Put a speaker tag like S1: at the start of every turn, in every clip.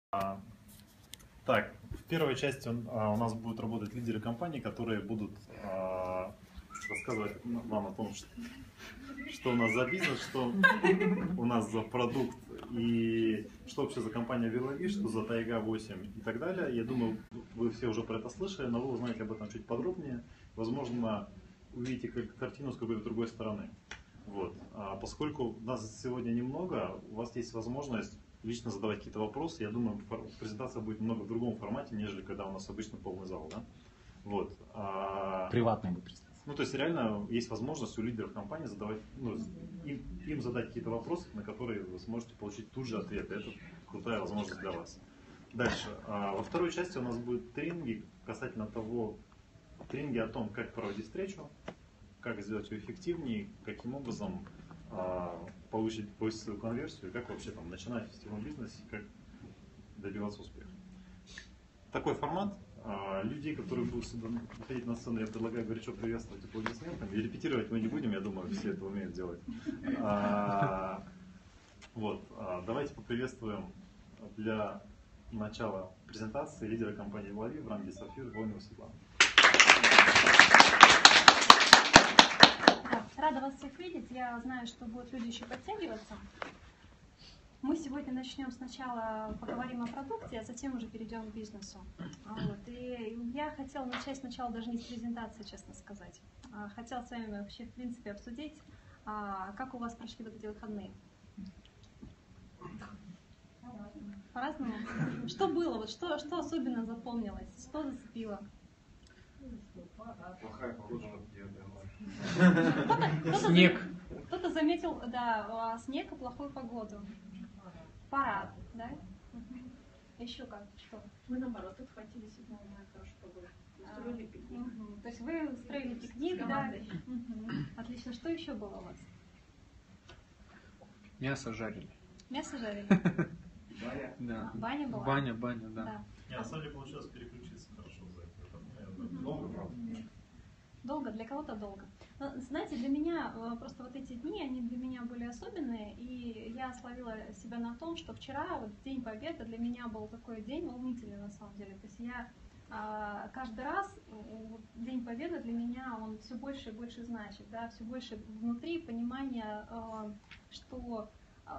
S1: Так, в первой части у нас будут работать лидеры компании, которые будут рассказывать вам о том, что у нас за бизнес, что у нас за продукт и что вообще за компания Велови, что за Тайга 8 и так далее. Я думаю, вы все уже про это слышали, но вы узнаете об этом чуть подробнее. Возможно, увидите картину с какой-то другой стороны. Вот. Поскольку нас сегодня немного, у вас есть возможность лично задавать какие-то вопросы. Я думаю, презентация будет немного в другом формате, нежели когда у нас обычно полный зал. Да? Вот.
S2: Приватная будет презентация.
S1: Ну, то есть реально есть возможность у лидеров компании задавать, им задать какие-то вопросы, на которые вы сможете получить тут же ответ. Это крутая возможность для вас. Дальше. Во второй части у нас будут тренинги касательно тренинги о том, как проводить встречу, как сделать ее эффективнее, каким образом повысить свою конверсию, как вообще там начинать в сетевом бизнесе, как добиваться успеха. Такой формат. Людей, которые будут выходить на сцену, я предлагаю горячо приветствовать аплодисментами. И репетировать мы не будем, я думаю, все это умеют делать. Вот. Давайте поприветствуем для начала презентации лидера компании Велови в ранге Сафир Волнину Светлану.
S3: Рада вас всех видеть. Я знаю, что будут люди еще подтягиваться. Мы сегодня начнем сначала, поговорим о продукте, а затем уже перейдем к бизнесу. Вот. И я хотела начать сначала даже не с презентации, честно сказать. Хотела с вами вообще, в принципе, обсудить, как у вас прошли вот эти выходные. По-разному. Что было? Вот что особенно запомнилось? Что зацепило?
S4: Плохая погода.
S2: Снег.
S3: Кто-то заметил, да, снег и плохую погоду. Парад, да? Еще как? Что?
S5: Мы наоборот отхватили 7 мая хорошую погоду. Устроили пикник.
S3: То есть вы устроили пикник, да? Отлично. Что еще было у вас?
S2: Мясо жарили.
S3: Мясо жарили?
S4: Баня?
S2: Да.
S3: Баня была?
S2: Баня, да.
S1: На самом деле получилось переключиться хорошо за это.
S4: Долго, правда?
S3: Долго, для кого-то долго. Но, знаете, для меня просто вот эти дни, они для меня были особенные, и я словила себя на том, что вчера, вот День Победы, для меня был такой день волнительный на самом деле. То есть я каждый раз, День Победы для меня, он все больше и больше значит, да, все больше внутри понимания, что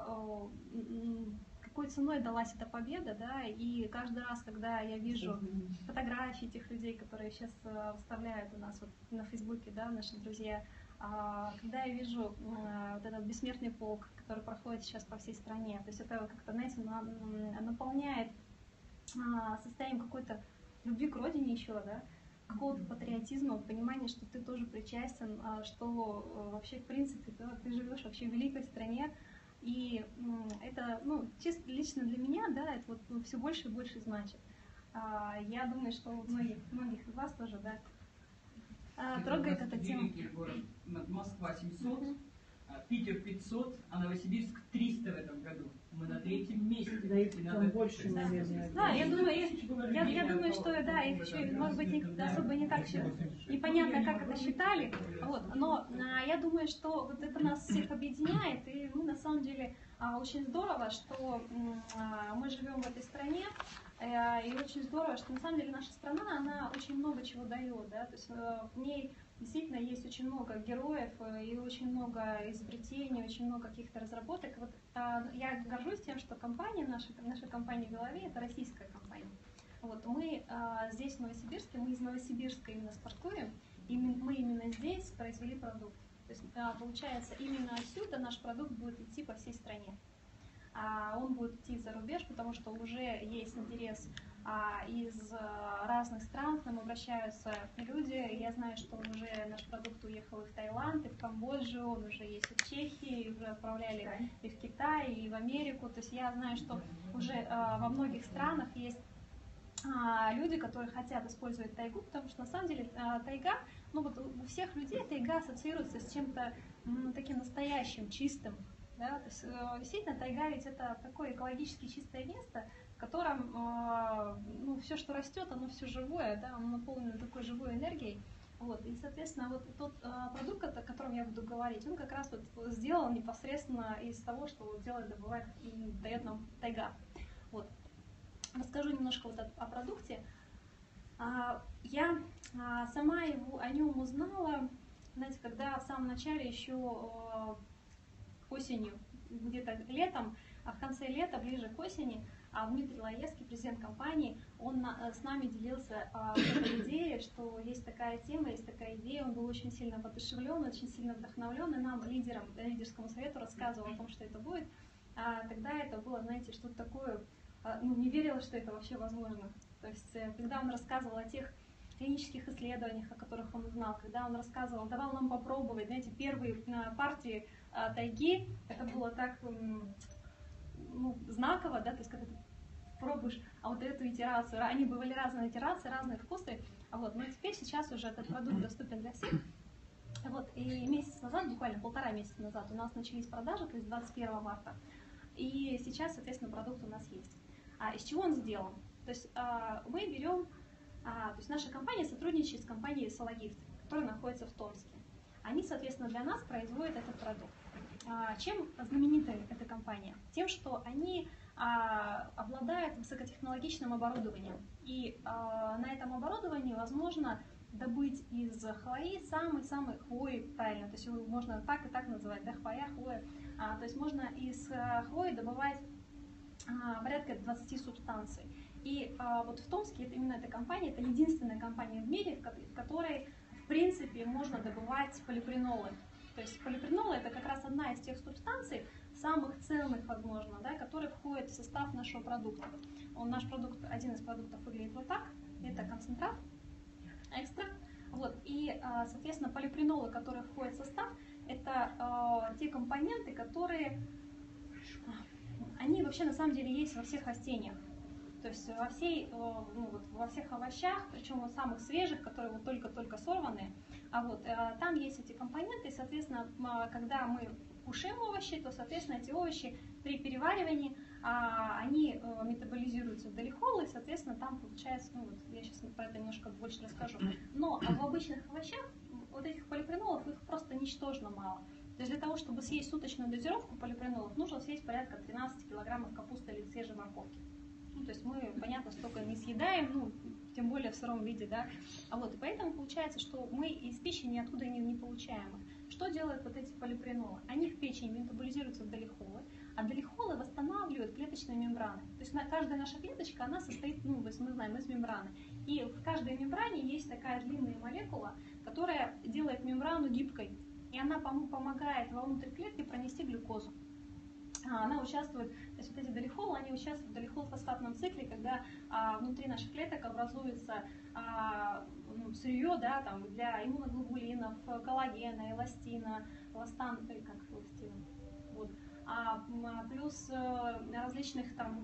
S3: какой ценой далась эта победа, да, и каждый раз, когда я вижу фотографии тех людей, которые сейчас выставляют у нас вот на Фейсбуке, да, наши друзья, когда я вижу вот этот бессмертный полк, который проходит сейчас по всей стране, то есть это как-то, знаете, наполняет состоянием какой-то любви к родине еще, да, какого-то патриотизма, понимания, что ты тоже причастен, что вообще, в принципе, да, ты живешь вообще в великой стране. И это, чисто лично для меня, да, это вот все больше и больше значит. Я думаю, что у многих из вас тоже, да, трогает эта тема.
S6: Москва 700, Питер 500, а Новосибирск 300 в этом году. Мы на 3-м месте.
S5: Да, там больше, наверное.
S3: Да, я думаю, что да, их еще, может быть, особо не так непонятно, как это считали. Вот. Но я думаю, что вот это нас всех объединяет, и на самом деле очень здорово, что мы живем в этой стране, и очень здорово, что на самом деле наша страна, она очень много чего дает, да, то есть в ней действительно есть очень много героев и очень много изобретений, очень много каких-то разработок. Вот, я горжусь тем, что наша компания Велови — это российская компания. Вот, мы здесь, в Новосибирске, мы из Новосибирска именно стартуем, и мы именно здесь произвели продукт. То есть, получается, именно отсюда наш продукт будет идти по всей стране. Он будет идти за рубеж, потому что уже есть интерес из разных стран, к нам обращаются люди. Я знаю, что уже наш продукт уехал и в Таиланд, и в Камбоджу, он уже есть и в Чехии, и уже отправляли и в Китай, и в Америку. То есть я знаю, что уже во многих странах есть люди, которые хотят использовать тайгу, потому что на самом деле тайга, вот у всех людей тайга ассоциируется с чем-то таким настоящим, чистым. Да? То есть, действительно, тайга ведь это такое экологически чистое место, в котором все, что растет, оно все живое, да, оно наполнено такой живой энергией. Вот. И, соответственно, вот тот продукт, о котором я буду говорить, он как раз вот сделан непосредственно из того, что делает, добывает, дает нам тайга. Вот. расскажу немножко вот о продукте. Я сама о нем узнала, знаете, когда в самом начале еще осенью, где-то летом, а в конце лета, ближе к осени, Дмитрий Лаевский, президент компании, он с нами делился этой идеей, что есть такая тема, есть такая идея. Он был очень сильно воодушевлен, очень сильно вдохновлен, и нам, лидерскому совету, рассказывал о том, что это будет. Тогда это было, знаете, что-то такое, не верила, что это вообще возможно. То есть, когда он рассказывал о тех клинических исследованиях, о которых он узнал, когда он рассказывал, давал нам попробовать, знаете, первые партии тайги, это было так знаково, да, то есть когда ты пробуешь вот эту итерацию, они бывали разные итерации, разные вкусы, но теперь сейчас уже этот продукт доступен для всех. И месяц назад, буквально 1,5 месяца назад у нас начались продажи, то есть 21 марта, и сейчас, соответственно, продукт у нас есть. Из чего он сделан? То есть мы берем, то есть наша компания сотрудничает с компанией Sologift, которая находится в Томске. Они, соответственно, для нас производят этот продукт. Чем знаменита эта компания? Тем, что они обладают высокотехнологичным оборудованием. И на этом оборудовании возможно добыть из хвои самый-самый хвои, правильно, то есть его можно так и так называть, да, хвоя. То есть можно из хвои добывать порядка 20 субстанций. И вот в Томске именно эта компания, это единственная компания в мире, в которой, в принципе, можно добывать полипренолы. То есть полипренолы это как раз одна из тех субстанций, самых ценных, возможно, да, которые входят в состав нашего продукта. Наш продукт, один из продуктов выглядит вот так, это концентрат, экстракт. И, соответственно, полипренолы, которые входят в состав, это те компоненты, которые, они вообще на самом деле есть во всех растениях. То есть во всех овощах, причем вот самых свежих, которые вот только-только сорваны, там есть эти компоненты, и, соответственно, когда мы кушаем овощи, то, соответственно, эти овощи при переваривании, они метаболизируются в долихол, и, соответственно, там получается, я сейчас про это немножко больше расскажу. Но в обычных овощах вот этих полипренолов, их просто ничтожно мало. То есть для того, чтобы съесть суточную дозировку полипренолов, нужно съесть порядка 13 килограммов капусты или свежей морковки. То есть мы, понятно, столько не съедаем, тем более в сыром виде, да. И поэтому получается, что мы из пищи ниоткуда не получаем их. Что делают вот эти полипренолы? Они в печени метаболизируются в долихолы, а долихолы восстанавливают клеточные мембраны. То есть каждая наша клеточка, она состоит, мы знаем, из мембраны. И в каждой мембране есть такая длинная молекула, которая делает мембрану гибкой. И она помогает вовнутрь клетки пронести глюкозу. Она участвует, то есть вот эти долихолы, они участвуют в долихол-фосфатном цикле, когда внутри наших клеток образуется сырье, да, там, для иммуноглобулинов, коллагена, эластина, плюс различных там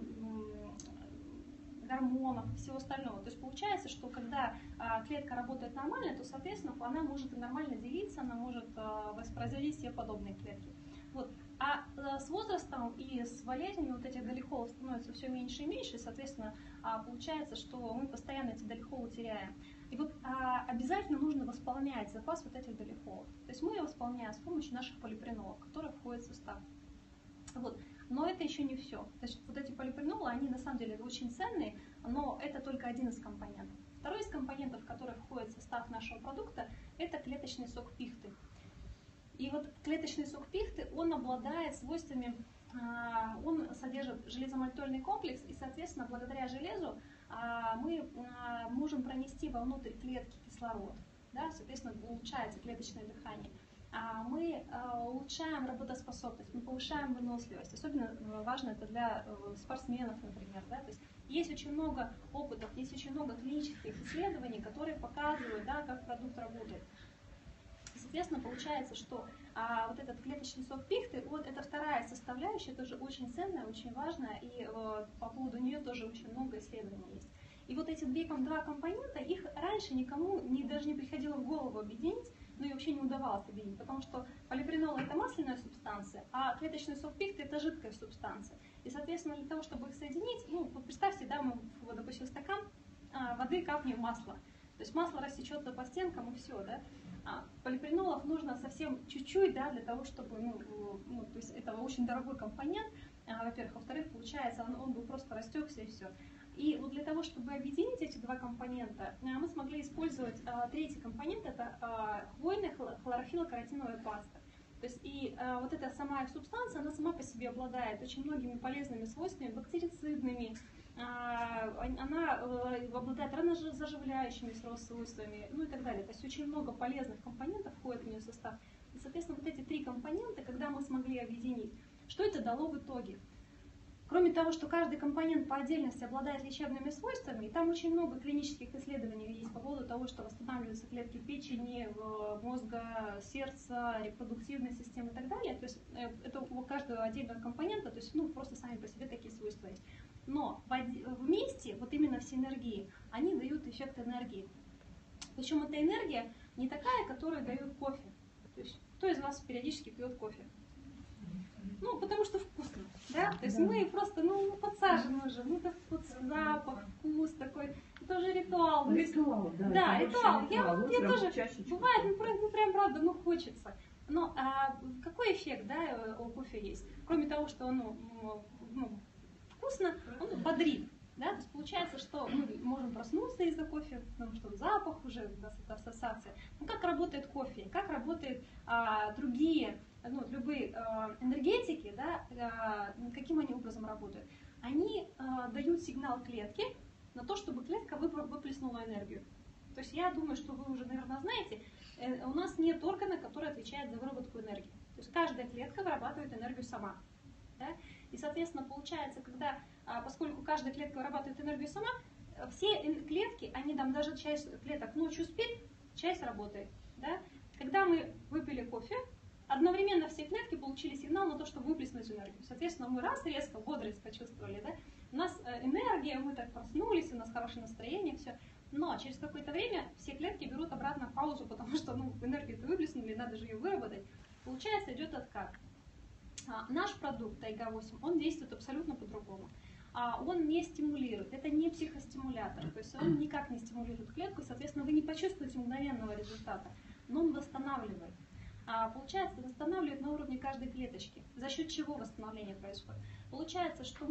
S3: гормонов и всего остального. То есть получается, что когда клетка работает нормально, то, соответственно, она может и нормально делиться, она может воспроизводить все подобные клетки. А с возрастом и с болезнями вот этих долихолов становится все меньше и меньше, и, соответственно, получается, что мы постоянно эти долихолы теряем. И обязательно нужно восполнять запас вот этих долихолов. То есть мы ее восполняем с помощью наших полипренолов, которые входят в состав. Но это еще не все. То есть вот эти полипренолы, они на самом деле очень ценные, но это только один из компонентов. Второй из компонентов, который входит в состав нашего продукта, это клеточный сок пихты. И клеточный сок пихты, он обладает свойствами, он содержит железомальтольный комплекс, и, соответственно, благодаря железу мы можем пронести вовнутрь клетки кислород, да, соответственно, улучшается клеточное дыхание. Мы улучшаем работоспособность, мы повышаем выносливость. Особенно важно это для спортсменов, например. Да? То есть очень много опытов, есть очень много клинических исследований, которые показывают, да, как продукт работает. Соответственно, получается, что вот этот клеточный сок пихты, это вторая составляющая, тоже очень ценная, очень важная, и по поводу нее тоже очень много исследований есть. И вот эти два компонента, их раньше никому даже не приходило в голову объединить, но и вообще не удавалось объединить, потому что полипренол это масляная субстанция, а клеточный сок пихты это жидкая субстанция. И, соответственно, для того, чтобы их соединить, представьте, да, мы, допустим, стакан воды капнем масло. То есть масло рассечется по стенкам и все, да. Полипренолов нужно совсем чуть-чуть, да, для того, чтобы, то есть это очень дорогой компонент, во-первых. Во-вторых, получается, он бы просто растекся и все. И вот для того, чтобы объединить эти два компонента, мы смогли использовать третий компонент, это хвойная хлорофиллокаратиновая паста. То есть и вот эта сама субстанция, она сама по себе обладает очень многими полезными свойствами, бактерицидными, она обладает ранозаживляющими свойствами, ну и так далее. То есть очень много полезных компонентов входит в ее состав. И, соответственно, вот эти три компонента, когда мы смогли объединить, что это дало в итоге? Кроме того, что каждый компонент по отдельности обладает лечебными свойствами, и там очень много клинических исследований есть по поводу того, что восстанавливаются клетки печени, мозга, сердца, репродуктивной системы и так далее. То есть это у каждого отдельного компонента, то есть ну, просто сами по себе такие свойства есть. Но вместе, вот именно в синергии, они дают эффект энергии. Причем эта энергия не такая, которую дает кофе. То есть кто из вас периодически пьет кофе? Ну, потому что вкусно, да? То есть мы просто, подсажены уже, ну, это вот запах, вкус такой, это уже ритуал.
S4: Ритуал, да.
S3: Да, ритуал. Я тоже,
S4: чашечку.
S3: бывает, прям правда, хочется. Но какой эффект, да, у кофе есть? Кроме того, что оно вкусно, он бодрит. Да? То есть получается, что мы можем проснуться из-за кофе, потому что запах уже, ассоциация. Но как работает кофе, как работают другие, любые энергетики, да, каким они образом работают? Они дают сигнал клетке на то, чтобы клетка выплеснула энергию. То есть я думаю, что вы уже, наверное, знаете, у нас нет органа, который отвечает за выработку энергии. То есть каждая клетка вырабатывает энергию сама. Да? И, соответственно, получается, поскольку каждая клетка вырабатывает энергию сама, все клетки, они там даже часть клеток ночью спит, часть работает. Да? Когда мы выпили кофе, одновременно все клетки получили сигнал на то, чтобы выплеснуть энергию. Соответственно, мы резко бодрость почувствовали. Да? У нас энергия, мы так проснулись, у нас хорошее настроение, все. Но через какое-то время все клетки берут обратно паузу, потому что энергию-то выплеснули, надо же ее выработать. Получается, идет откат. Наш продукт Тайга-8, он действует абсолютно по-другому. Он не стимулирует, это не психостимулятор, то есть он никак не стимулирует клетку, соответственно, вы не почувствуете мгновенного результата, но он восстанавливает. Получается, восстанавливает на уровне каждой клеточки. За счет чего восстановление происходит? Получается, что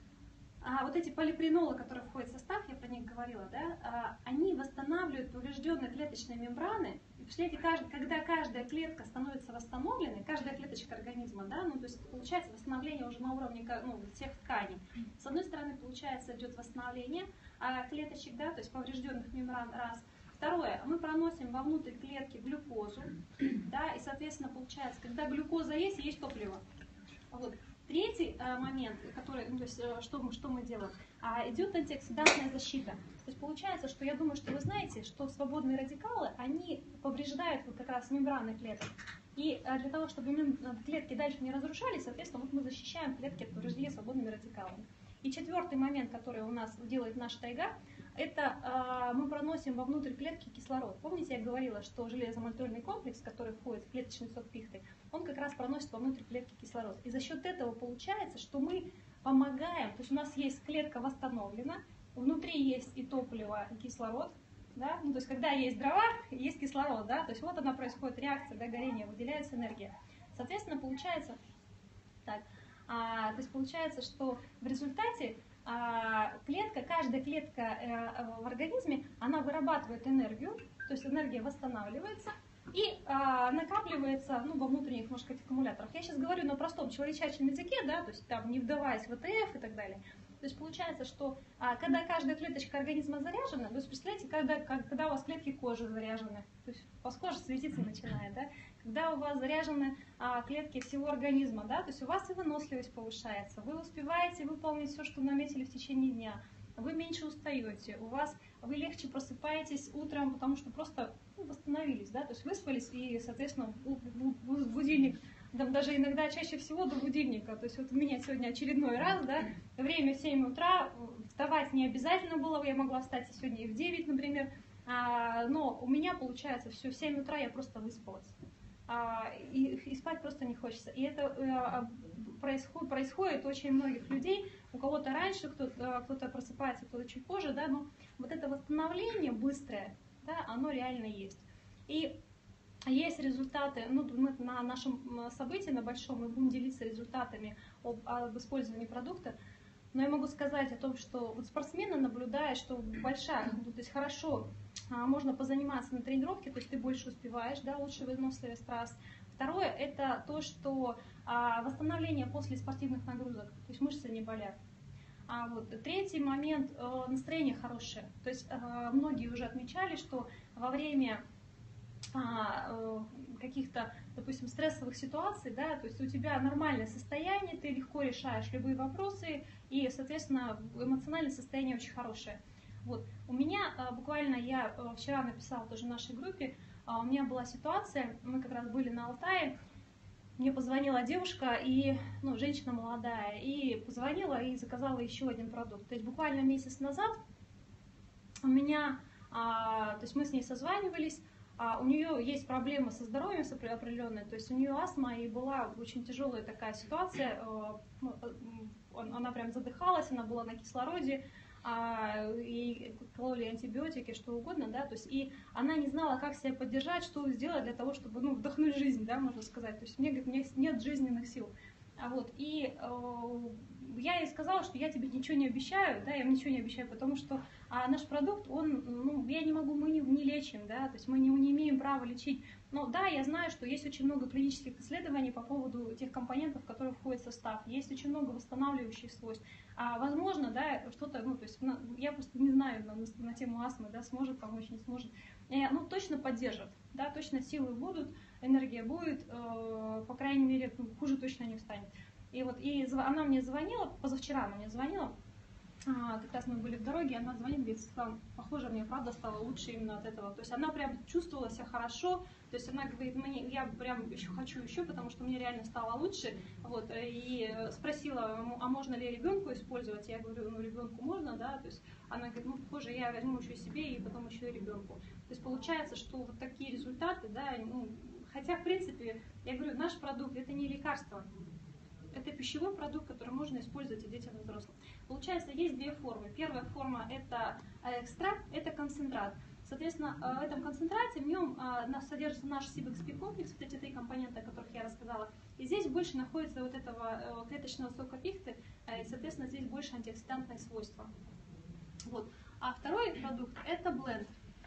S3: вот эти полипренолы, которые входят в состав, я про них говорила, да, они восстанавливают поврежденные клеточные мембраны. Когда каждая клетка становится восстановленной, каждая клеточка организма, да, то есть получается восстановление уже на уровне всех тканей. С одной стороны, получается, идет восстановление клеточек, да, то есть поврежденных мембран, раз. Второе, мы проносим вовнутрь клетки глюкозу, да, и, соответственно, получается, когда глюкоза есть топливо. Вот. Третий момент, который, то есть, что мы делаем, идет антиоксидантная защита. То есть получается, что я думаю, что вы знаете, что свободные радикалы, они повреждают вот как раз мембраны клеток. И для того, чтобы клетки дальше не разрушались, соответственно, вот мы защищаем клетки от повреждения свободными радикалами. И четвертый момент, который у нас делает наша тайга, это мы проносим вовнутрь клетки кислород. Помните, я говорила, что железомальтольный комплекс, который входит в клеточный сок пихты, он как раз проносит вовнутрь клетки кислород. И за счет этого получается, что мы помогаем, то есть у нас есть клетка восстановлена, внутри есть и топливо, и кислород, да? То есть когда есть дрова, есть кислород, да? То есть вот она происходит реакция, да, горение, выделяется энергия. Соответственно, получается так. То есть получается, что в результате каждая клетка в организме, она вырабатывает энергию, то есть энергия восстанавливается и накапливается во внутренних немножко аккумуляторах. Я сейчас говорю на простом человеческом языке, да, то есть там не вдаваясь в ЭТФ и так далее. То есть получается, что когда каждая клеточка организма заряжена, то есть представляете, когда у вас клетки кожи заряжены, то есть у вас кожа светиться начинает, да, когда у вас заряжены клетки всего организма, да, то есть у вас и выносливость повышается, вы успеваете выполнить все, что наметили в течение дня, вы меньше устаете, вы легче просыпаетесь утром, потому что просто восстановились, да, то есть выспались и, соответственно, будильник, даже иногда чаще всего до будильника, то есть вот у меня сегодня очередной раз, да, время 7 утра, вставать не обязательно было, я могла встать сегодня и в 9, например, но у меня получается все, в 7 утра я просто выспалась. И спать просто не хочется. И это происходит у очень многих людей, у кого-то раньше, кто-то просыпается, кто-то чуть позже, да, но вот это восстановление быстрое, да, оно реально есть. И есть результаты, мы на нашем событии, на большом, мы будем делиться результатами об использовании продукта. Но я могу сказать о том, что вот спортсмены наблюдают, что большая, ну, то есть хорошо можно позаниматься на тренировке, то есть ты больше успеваешь, да, лучше выносливость трасс. Второе, это то, что восстановление после спортивных нагрузок, то есть мышцы не болят. Вот. Третий момент, настроение хорошее. То есть многие уже отмечали, что во время каких-то, допустим, стрессовых ситуаций, да, то есть у тебя нормальное состояние, ты легко решаешь любые вопросы, и, соответственно, эмоциональное состояние очень хорошее. Вот. У меня буквально, я вчера написала тоже в нашей группе, у меня была ситуация, мы как раз были на Алтае, мне позвонила девушка, и, ну, женщина молодая, и позвонила и заказала еще один продукт. То есть буквально месяц назад у меня, то есть мы с ней созванивались, у нее есть проблемы со здоровьем определенные, то есть у нее астма, и была очень тяжелая такая ситуация, она прям задыхалась, она была на кислороде, и кололи антибиотики, что угодно, да, то есть и она не знала, как себя поддержать, что сделать для того, чтобы, ну, вдохнуть жизнь, да, можно сказать, то есть мне, говорит, у меня нет жизненных сил, вот, и я ей сказала, что я тебе ничего не обещаю, да, я вам ничего не обещаю, потому что наш продукт, он, ну, я не могу, мы не лечим, да, то есть мы не имеем права лечить, но да, я знаю, что есть очень много клинических исследований по поводу тех компонентов, которые входят в состав, есть очень много восстанавливающих свойств, возможно, да, что-то, ну, то есть я просто не знаю на тему астмы, да, сможет помочь, не сможет, ну, точно поддержит, да, точно силы будут, энергия будет, по крайней мере, хуже точно не встанет. И вот и она мне звонила, позавчера она мне звонила, как раз мы были в дороге, она звонит, говорит, похоже, мне правда стало лучше именно от этого. То есть она прям чувствовала себя хорошо, то есть она говорит, я прям еще хочу еще, потому что мне реально стало лучше. Вот, и спросила, а можно ли ребенку использовать? Я говорю, ну, ребенку можно, да, то есть она говорит, ну, похоже, я возьму еще себе и потом еще и ребенку. То есть получается, что вот такие результаты, да, ну, хотя, в принципе, я говорю, наш продукт это не лекарство. Это пищевой продукт, который можно использовать и детям, и взрослым. Получается, есть две формы. Первая форма – это экстракт, это концентрат. Соответственно, в этом концентрате в нем содержится наш CBXP комплекс, вот эти три компонента, о которых я рассказала. И здесь больше находится вот этого клеточного сока пихты, и, соответственно, здесь больше антиоксидантные свойства. Вот. А второй продукт – это бленд.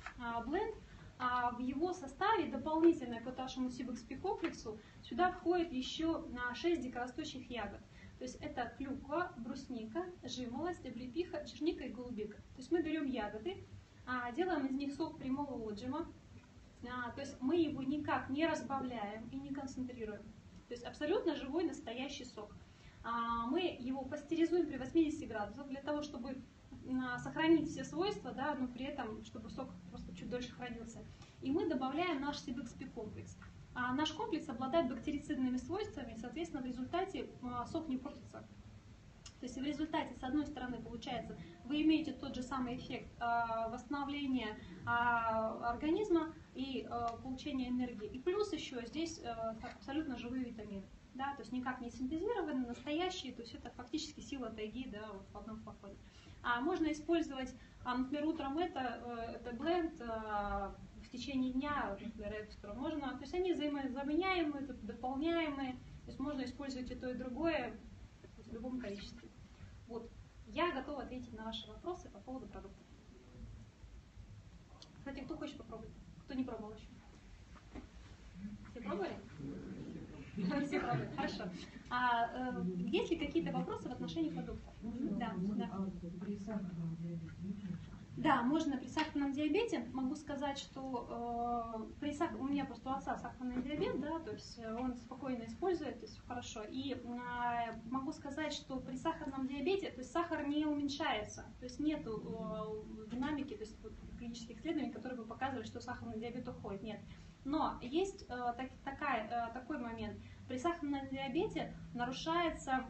S3: Бленд в его составе дополнительно к нашему CBXP комплексу сюда входит еще 6 дикорастущих ягод. То есть это клюква, брусника, жимолость, облепиха, черника и голубика. То есть мы берем ягоды, делаем из них сок прямого отжима, то есть мы его никак не разбавляем и не концентрируем. То есть абсолютно живой настоящий сок. Мы его пастеризуем при 80 градусах для того, чтобы сохранить все свойства, да, но при этом, чтобы сок просто чуть дольше хранился. И мы добавляем наш CBXP комплекс. Наш комплекс обладает бактерицидными свойствами, соответственно, в результате сок не портится. То есть в результате, с одной стороны, получается, вы имеете тот же самый эффект восстановления организма и получения энергии. И плюс еще здесь абсолютно живые витамины. Да, то есть никак не синтезированные, настоящие, то есть это фактически сила тайги, да, вот в одном флаконе. Можно использовать, например, утром это бленд, в течение дня, например, экстра. Можно, то есть они взаимозаменяемые, дополняемые, то есть можно использовать и то, и другое в любом количестве. Вот. Я готова ответить на ваши вопросы по поводу продуктов. Кстати, кто хочет попробовать? Кто не пробовал еще? Все пробовали? Все пробовали. Хорошо. Есть ли какие-то вопросы в отношении продуктов? Да, да. Да, можно при сахарном диабете. Могу сказать, что у меня просто у отца сахарный диабет, да, то есть он спокойно использует, то есть хорошо. И могу сказать, что при сахарном диабете, то есть сахар не уменьшается, то есть нету динамики, то есть клинических исследований, которые бы показывали, что сахарный диабет уходит. Нет. Но есть такой момент. При сахарном диабете нарушается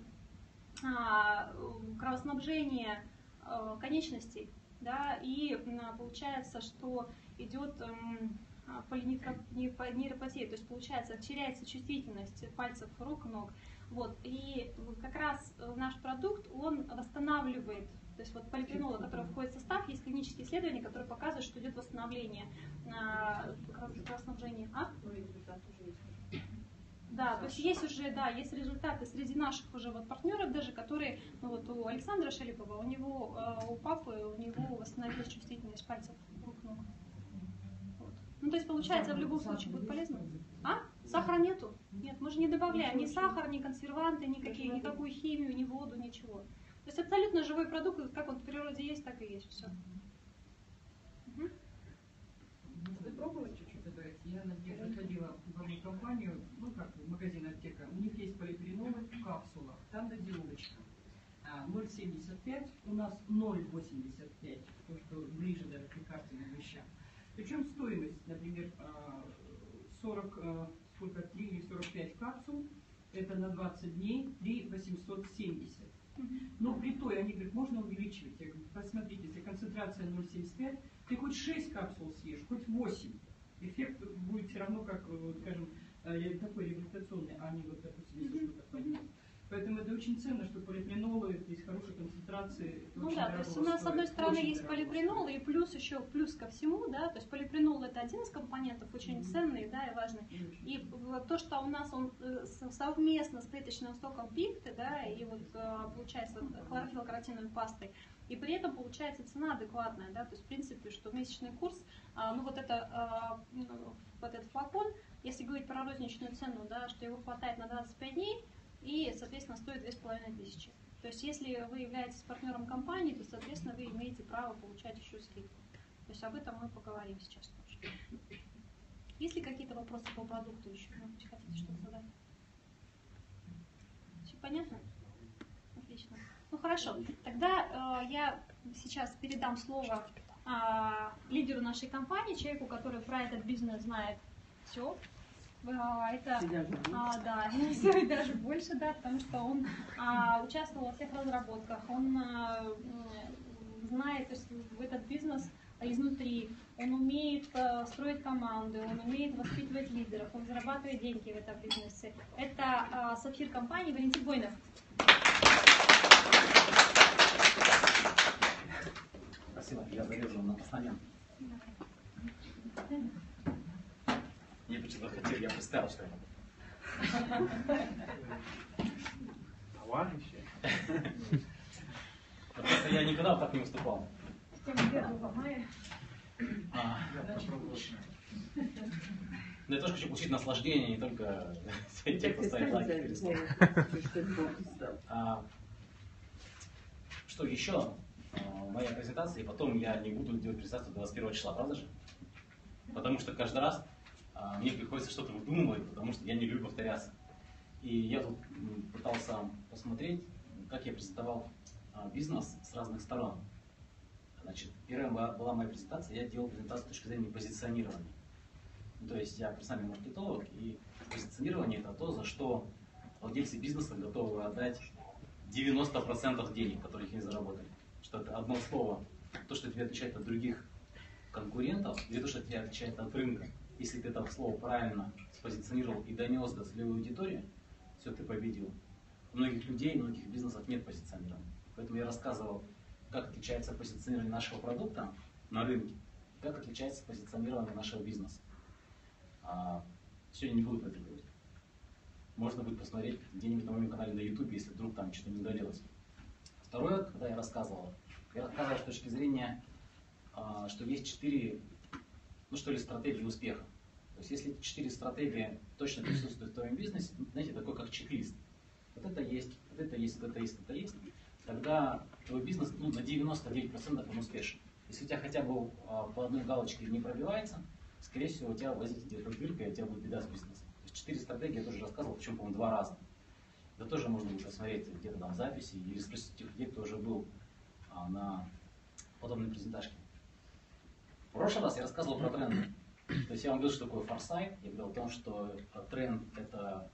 S3: кровоснабжение конечностей, да, и получается, что идет полинейропатия, то есть получается теряется чувствительность пальцев, рук, ног. Вот. И как раз наш продукт, он восстанавливает, то есть вот полифенола, который входит в состав, есть клинические исследования, которые показывают, что идет восстановление кровоснабжения. Да, то есть есть уже, да, есть результаты среди наших уже вот партнеров даже, которые, ну вот у Александра Шелипова, у него, у папы, у него восстановилась чувствительность пальцев рук, ног. Вот. Ну, то есть, получается, в любом случае будет полезно. А? Сахара нету? Нет, мы же не добавляем ни сахар, ни консерванты, никакую химию, ни воду, ничего. То есть абсолютно живой продукт, как он в природе есть, так и есть. Все.
S6: Вы пробовали чуть-чуть добавить? Я заходила в одну компанию, ну как магазин аптека, у них есть полипринолы в капсулах, там дозировочка 0,75, у нас 0,85, то, что ближе даже к лекарственным вещам. Причем стоимость, например, 3 или 45 капсул, это на 20 дней, 3,870. Но при той, они говорят, можно увеличивать. Я говорю, посмотрите, если концентрация 0,75, ты хоть 6 капсул съешь, хоть 8. Эффект будет все равно, как, скажем, такой реабилитационный, а не вот, допустим, если что-то пойдет. Поэтому это очень ценно, что полипринолы есть хорошей концентрации.
S3: Ну да, то есть у нас с одной стороны есть полипринолы, и плюс еще плюс ко всему, да, то есть полипринол это один из компонентов, очень ценный, да, и важный. И то, что у нас он совместно с клеточным соком пикты, да, и вот получается хлорофиллокаратиновой пастой, и при этом получается цена адекватная, да, то есть в принципе, что месячный курс, ну вот это, вот этот флакон, если говорить про розничную цену, да, что его хватает на 25 дней, и, соответственно, стоит 2500. То есть, если вы являетесь партнером компании, то, соответственно, вы имеете право получать еще скидку. То есть, об этом мы поговорим сейчас тоже. Есть ли какие-то вопросы по продукту еще? Может быть, хотите что-то задать? Все понятно? Отлично. Ну, хорошо. Тогда я сейчас передам слово лидеру нашей компании, человеку, который про этот бизнес знает все. Это, да, и даже больше, да, потому что он участвовал во всех разработках, он знает этот бизнес изнутри, он умеет строить команды, он умеет воспитывать лидеров, он зарабатывает деньги в этом бизнесе. Это сапфир компании Валентин Бойнов.
S2: Спасибо, я зарезал на постамент. Я почему-то хотел, я представил, что это.
S1: Товарищи.
S2: Просто я никогда так не выступал. Но я тоже хочу получить наслаждение, не только те, кто ставит лайки перед. Что еще? Моя презентация, и потом я не буду делать презентацию 21 числа, правда же? Потому что каждый раз мне приходится что-то выдумывать, потому что я не люблю повторяться. И я тут пытался посмотреть, как я презентовал бизнес с разных сторон. Значит, первая была моя презентация, я делал презентацию с точки зрения позиционирования. То есть я профессиональный маркетолог, и позиционирование это то, за что владельцы бизнеса готовы отдать 90% денег, которых они заработали. Что это одно слово, то, что тебя отличает от других конкурентов, или то, что тебя отличает от рынка. Если ты это слово правильно спозиционировал и донес до целевой аудитории, все, ты победил. У многих людей, у многих бизнесов нет позиционирования. Поэтому я рассказывал, как отличается позиционирование нашего продукта на рынке, как отличается позиционирование нашего бизнеса. Сегодня не буду про это говорить. Можно будет посмотреть где-нибудь на моем канале на YouTube, если вдруг там что-то не удалилось. Второе, когда я рассказывал с точки зрения, что есть 4, стратегии успеха. То есть если эти 4 стратегии точно присутствуют в твоем бизнесе, знаете, такой как чек-лист. Вот это есть, вот это есть, вот это есть, вот это есть. Тогда твой бизнес на 99% он успешен. Если у тебя хотя бы по одной галочке не пробивается, скорее всего, у тебя возникнет где-то дырка, и у тебя будет беда с бизнесом. То есть 4 стратегии я тоже рассказывал, причем, по-моему, 2 раза. Это тоже можно будет посмотреть где-то там в записи или спросить тех людей, кто уже был на подобной презентажке. В прошлый раз я рассказывал про тренды. То есть я вам говорил, что такое форсайт. Я говорил о том, что тренд это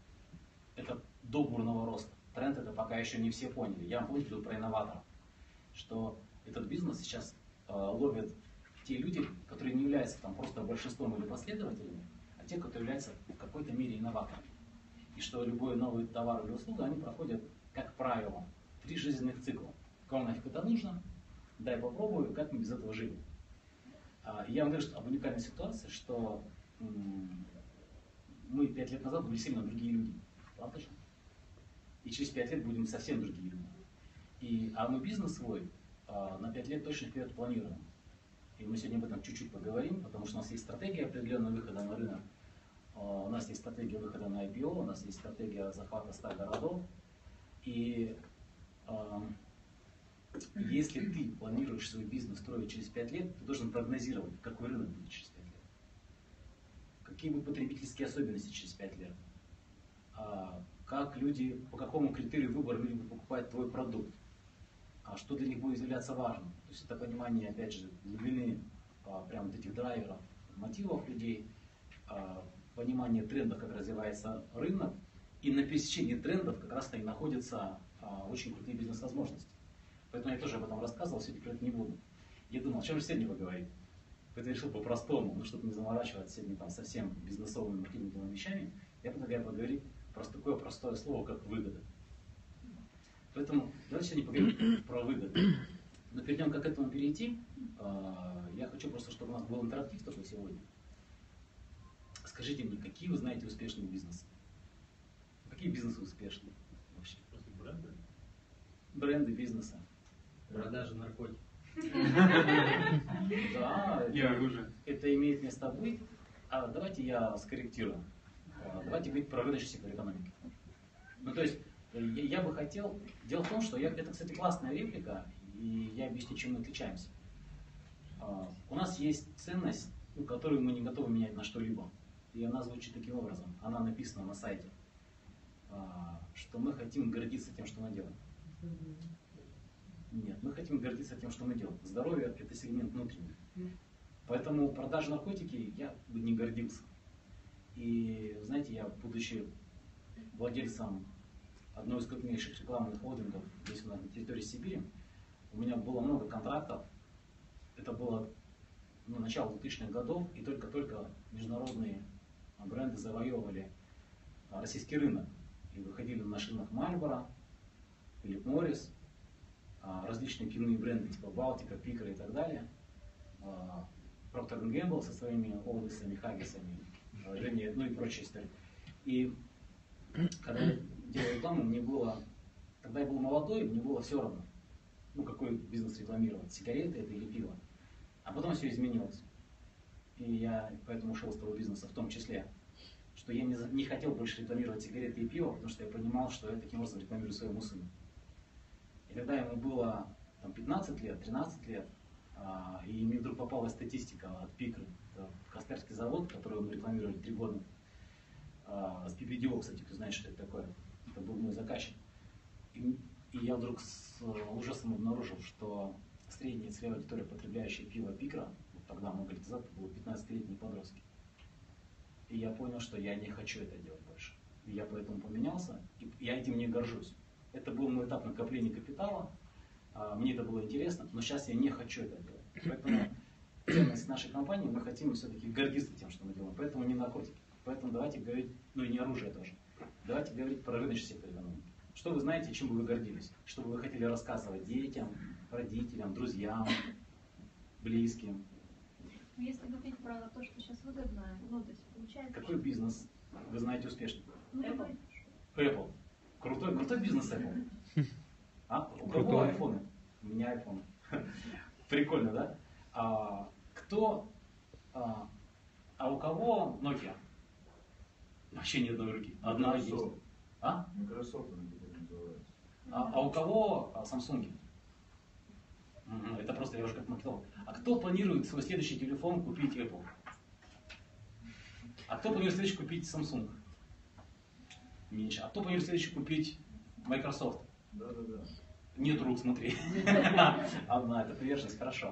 S2: до бурного роста. Тренд это пока еще не все поняли. Я вам говорил про инноваторов. Что этот бизнес сейчас ловят те люди, которые не являются там просто большинством или последователями, а те, которые являются в какой-то мере инноваторами. И что любой новый товар или услуга, они проходят, как правило, 3 жизненных цикла. Кому нафиг это нужно? Дай попробую, как мы без этого жили. И я вам говорю об уникальной ситуации, что мы 5 лет назад были сильно другие люди. Правда же? И через 5 лет будем совсем другие люди. А мы бизнес свой на 5 лет точно вперед планируем. И мы сегодня об этом чуть-чуть поговорим, потому что у нас есть стратегия определенного выхода на рынок, у нас есть стратегия выхода на IPO, у нас есть стратегия захвата 100 городов. И если ты планируешь свой бизнес строить через 5 лет, ты должен прогнозировать, какой рынок будет через 5 лет. Какие будут потребительские особенности через 5 лет. Как люди, по какому критерию выбора люди будут покупать твой продукт. Что для них будет являться важным. То есть это понимание, опять же, глубины прям вот этих драйверов, мотивов людей, понимание трендов, как развивается рынок, и на пересечении трендов как раз-то и находятся очень крутые бизнес-возможности. Поэтому я тоже об этом рассказывал, сегодня про это не буду. Я думал, о чем же сегодня поговорить? Поэтому решил по-простому, ну, чтобы не заморачиваться сегодня там совсем бизнесовыми маркетинговыми вещами, я предлагаю поговорить про такое простое слово, как выгода. Поэтому давайте сегодня поговорим про выгоду. Но перед тем, как к этому перейти, я хочу просто, чтобы у нас был интерактив такой сегодня. Скажите мне, какие вы знаете успешные бизнесы? Какие бизнесы успешные вообще?
S1: Бренды?
S2: Бренды бизнеса.
S4: Продажа наркотиков.
S2: Да,
S4: И оружие.
S2: это имеет место быть. Давайте я скорректирую. Давайте говорить про рыночный сектор экономики. Ну, то есть, я бы хотел... Дело в том, что это, кстати, классная реплика, и я объясню, чем мы отличаемся. У нас есть ценность, которую мы не готовы менять на что-либо. И она звучит таким образом. Она написана на сайте. Что мы хотим гордиться тем, что мы делаем. Нет, мы хотим гордиться тем, что мы делаем. Здоровье – это сегмент внутренний. Поэтому продажа наркотики я бы не гордился. И, знаете, я, будучи владельцем одной из крупнейших рекламных холдингов здесь на территории Сибири, у меня было много контрактов. Это было начало 2000-х годов, и только-только международные бренды завоевывали российский рынок. И выходили на наш рынок Marlboro, Philip Morris, различные пивные бренды типа Балтика, Пикера и так далее. Procter & Gamble со своими Олдисами, Хаггисами, ну и прочие истории. И когда я делал рекламу, тогда я был молодой, мне было все равно, какой бизнес рекламировать, сигареты это или пиво. А потом все изменилось. И я поэтому ушел с того бизнеса в том числе, что я не хотел больше рекламировать сигареты и пиво, потому что я понимал, что я таким образом рекламирую своему сыну. И когда ему было 15 лет, 13 лет, и мне вдруг попалась статистика от Пикры, это Касперский завод, который мы рекламировали 3 года, с PPDO, кстати, кто знает, что это такое, это был мой заказчик. И я вдруг с ужасом обнаружил, что средняя целевая аудитория, потребляющая пиво Пикра, тогда, много лет назад, это было 15-летние подростки. И я понял, что я не хочу это делать больше. И я поэтому поменялся, и я этим не горжусь. Это был мой этап накопления капитала, мне это было интересно, но сейчас я не хочу это делать. Поэтому ценность нашей компании, мы хотим все-таки гордиться тем, что мы делаем. Поэтому не наркотики. Поэтому давайте говорить, и не оружие тоже. Давайте говорить про рыночный сектор экономики. Что вы знаете, чем бы вы гордились? Что бы вы хотели рассказывать детям, родителям, друзьям, близким?
S5: Если говорить про то, что сейчас выгодно, то есть получается...
S2: Какой бизнес вы знаете успешный?
S5: Apple.
S2: Apple. Крутой бизнес Apple. У кого
S4: Крутой.
S2: айфоны? У меня iPhone. Прикольно, да? У кого Nokia? Вообще ни одной руки. Одна есть.
S7: Microsoft они теперь называются.
S2: У кого Samsung? Это просто я уже как маркетолог. А кто планирует свой следующий телефон купить Apple? А кто планирует следующий купить Samsung? Меньше. А кто планирует следующий купить Microsoft?
S7: Да.
S2: Нет рук, смотри. Одна, это приверженность, хорошо.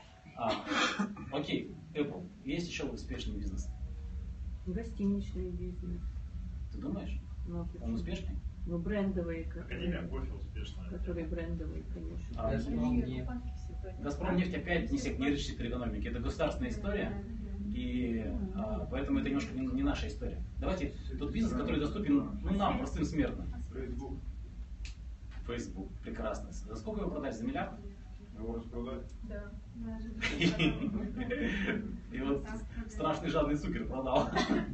S2: Окей, Apple. Есть еще успешный бизнес?
S8: Гостиничный бизнес.
S2: Ты думаешь?
S8: Ну,
S2: Он успешный?
S8: Ну, брендовые,
S1: Академия кофе успешная.
S8: которые брендовые, конечно.
S4: Газпромнефть.
S2: Газпромнефть опять не рыночный сектор экономики. Это государственная история. И поэтому это немножко не наша история. Давайте тот бизнес, который доступен нам, простым смертным.
S7: Facebook.
S2: Facebook. Прекрасно. За сколько его продать? За миллиард?
S7: Его распродать.
S5: Да.
S2: И вот Страшный жадный цукер продал.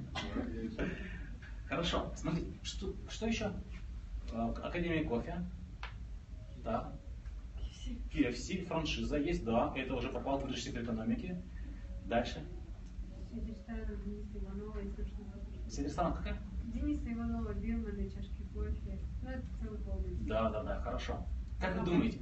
S2: Хорошо, смотрите, что еще? Академия кофе. Да. KFC, франшиза есть, да, это уже попал в высшей экономики. Дальше.
S5: Сеть ресторанов Дениса Иванова, если что.
S2: Сеть ресторанов какая?
S5: Дениса Иванова, бирманы, чашки кофе. Ну, это целый полный.
S2: Да, хорошо. Как вы думаете?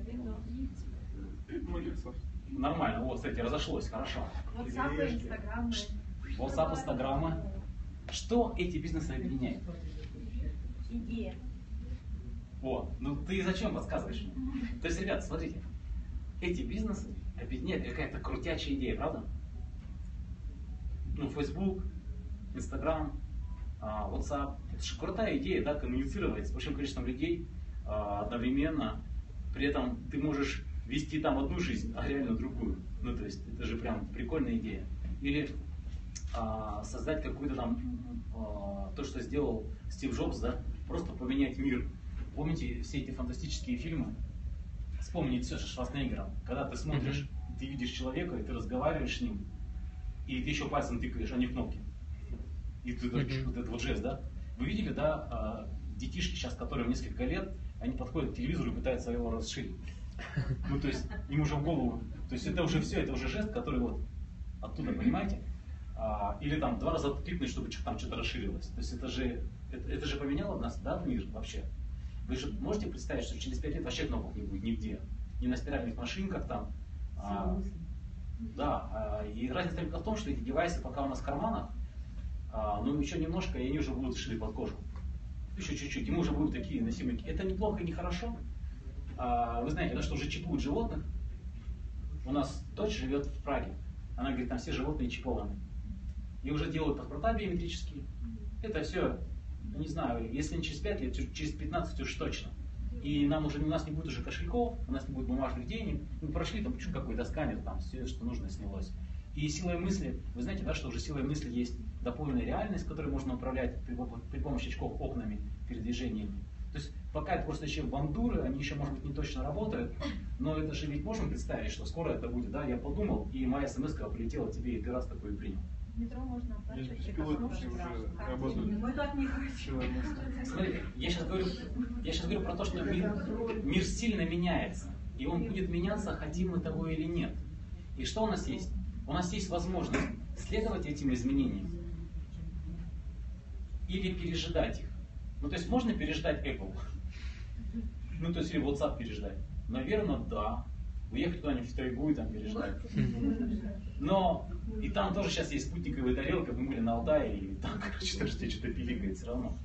S2: Нормально, вот, кстати, разошлось, хорошо.
S5: WhatsApp, Инстаграмы.
S2: WhatsApp, Инстаграмы. Что эти бизнесы объединяет?
S3: Идея.
S2: Вот, ну ты зачем подсказываешь? То есть, ребята, смотрите, эти бизнесы объединяет какая-то крутячая идея, правда? Ну, Facebook, Instagram, WhatsApp. Это же крутая идея, да, коммуницировать с большим количеством людей одновременно. При этом ты можешь вести там одну жизнь, а реально другую. Ну, то есть, это же прям прикольная идея. Или создать какую-то там, то, что сделал Стив Джобс, да, просто поменять мир. Помните все эти фантастические фильмы? Вспомните все со Шварценеггером. Когда ты смотришь, ты видишь человека, и ты разговариваешь с ним, и ты еще пальцем тыкаешь, а не кнопки. И ты вот этот вот жест, да? Вы видели, да, детишки сейчас, которым несколько лет, они подходят к телевизору и пытаются его расширить. Ну, то есть, им уже в голову, то есть это уже все, это уже жест, который вот оттуда, понимаете? Или там 2 раза кликнуть, чтобы там что-то расширилось. То есть это же поменяло нас, да, в мир вообще. Вы же можете представить, что через 5 лет вообще кнопок не будет нигде. Ни на стиральных машинках там. И разница только в том, что эти девайсы пока у нас в карманах, но еще немножко, и они уже будут шли под кожу. Еще чуть-чуть, и мы уже будем такие носимые. Это неплохо и нехорошо. Вы знаете, да, что уже чипуют животных. У нас дочь живет в Праге. Она говорит, там все животные чипованы. И уже делают паспорта биометрические. Это все, не знаю, если не через 5 лет, через 15 уж точно. И у нас не будет уже кошельков, у нас не будет бумажных денег. Мы прошли там какой-то сканер, там все, что нужно, снялось. И силой мысли, вы знаете, да, что уже силой мысли есть дополненная реальность, которой можно управлять при помощи очков окнами, передвижениями. То есть пока это просто еще бандуры, они еще, может быть, не точно работают, но это же ведь можем представить, что скоро это будет, да, я подумал, и моя смс-ка прилетела тебе, и ты раз такой принял.
S5: В метро можно оплачивать.
S7: Беспилотники уже работают.
S5: Мы так не хотим.
S2: Смотрите, я сейчас говорю про то, что мир сильно меняется, и он будет меняться, хотим мы того или нет. И что у нас есть? У нас есть возможность следовать этим изменениям или пережидать их. Ну, то есть можно переждать Apple? Ну, то есть или WhatsApp переждать? Наверное, да. Уехать куда-нибудь в тайгу и там переждать. Но и там тоже сейчас есть спутниковая тарелка, мы были на Алтае, и там, короче, тоже тебе что-то пиликает все равно.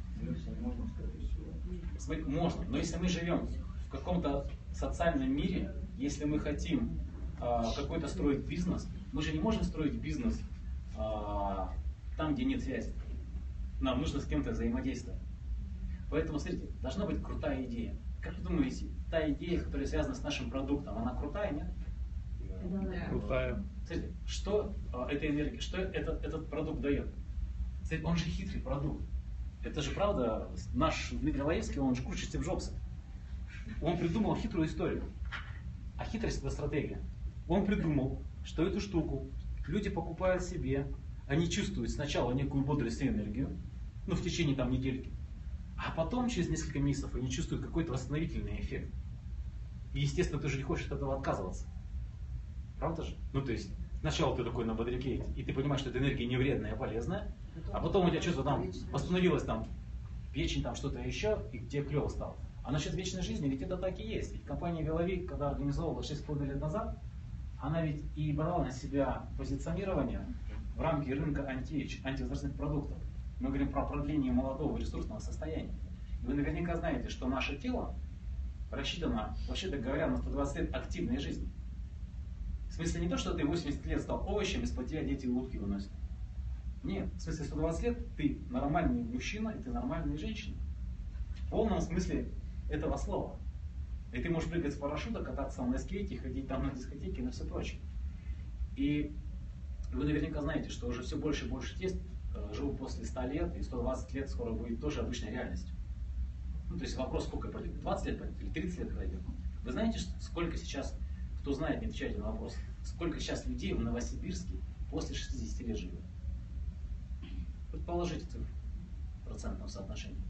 S2: Можно, но если мы живем в каком-то социальном мире, если мы хотим какой-то строить бизнес, мы же не можем строить бизнес там, где нет связи. Нам нужно с кем-то взаимодействовать. Поэтому, смотрите, должна быть крутая идея. Как вы думаете, та идея, которая связана с нашим продуктом, она крутая, нет?
S9: Крутая.
S2: Смотрите, что эта энергия, что этот продукт дает? Смотрите, он же хитрый продукт. Это же правда, наш Дмитрий Лаевский, он же круче Стив Джобса. Он придумал хитрую историю. А хитрость — это стратегия. Он придумал, что эту штуку люди покупают себе, они чувствуют сначала некую бодрость и энергию, ну, в течение там недельки, а потом, через несколько месяцев, они чувствуют какой-то восстановительный эффект. И, естественно, ты же не хочешь от этого отказываться. Правда же? Ну, то есть, сначала ты такой на бодряке, и ты понимаешь, что эта энергия не вредная, а полезная, а потом у тебя что-то там восстановилось, там, печень, там, что-то еще, и тебе клево стало. А насчет вечной жизни, ведь это так и есть. Ведь компания Веловик, когда организовывала 6,5 лет назад, она ведь и брала на себя позиционирование в рамке рынка антивозрастных продуктов. Мы говорим про продление молодого ресурсного состояния. И вы наверняка знаете, что наше тело рассчитано, вообще-то говоря, на 120 лет активной жизни. В смысле не то, что ты 80 лет стал овощем, из-под тебя дети утки выносят. Нет, в смысле 120 лет ты нормальный мужчина и ты нормальная женщина. В полном смысле этого слова. И ты можешь прыгать с парашюта, кататься на скейте, ходить там на дискотеке и на все прочее. И вы наверняка знаете, что уже все больше и больше тест живут после 100 лет, и 120 лет скоро будет тоже обычной реальностью. Ну, то есть вопрос, сколько пройдет, 20 лет пройдет или 30 лет пройдет. Вы знаете, сколько сейчас, кто знает, не отвечайте на вопрос, сколько сейчас людей в Новосибирске после 60 лет живет? Предположите цифру в процентном соотношении.